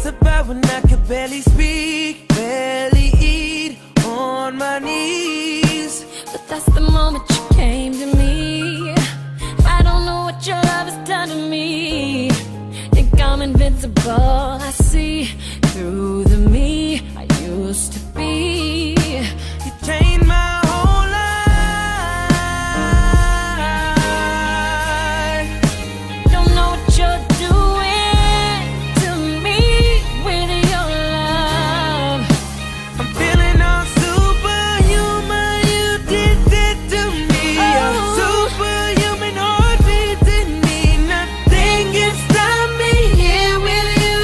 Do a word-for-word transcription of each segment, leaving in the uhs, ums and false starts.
about when I could barely speak, barely eat, on my knees. But that's the moment you came to me. I don't know what your love has done to me. Think I'm invincible, I see through the me I used to be. You changed my whole life. Don't know what you're doing to me with your love. I'm feeling all superhuman. You did that to me. Oh. A superhuman heartbeat in me. Nothing can stop me here with you.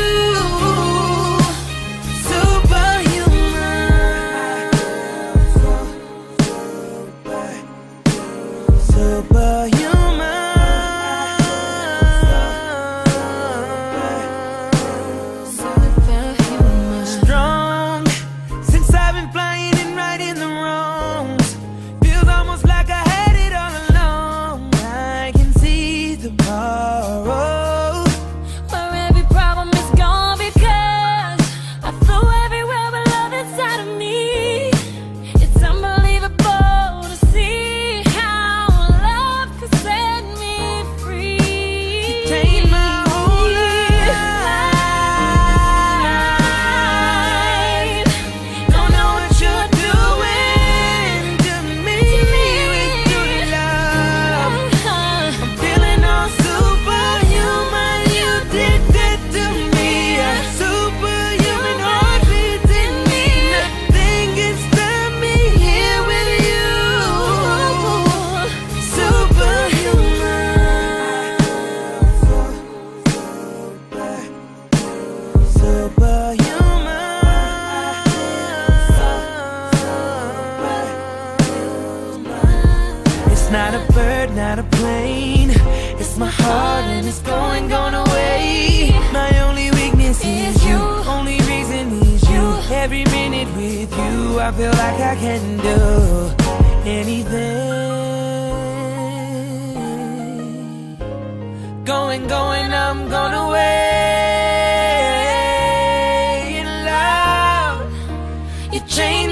Superhuman. Superhuman. Superhuman. Strong, since I've been flying and righting the wrongs. Feels almost like I had it all along. I can see tomorrow. Where every problem is gone because I flew everywhere with love inside of me. It's unbelievable to see how love could set me free. Changed my whole life. Don't know what you're doing to me with your love. I'm feeling all superhuman. You did that to me. A superhuman heartbeat in me. Nothing can stop me here with you. Superhuman. Superhuman. It's not a bird, not a plane. It's my heart and it's going, going away. My only weakness is you. Only reason is you. Every minute with you, I feel like I can do anything. Going, going, I'm going away in love. You changed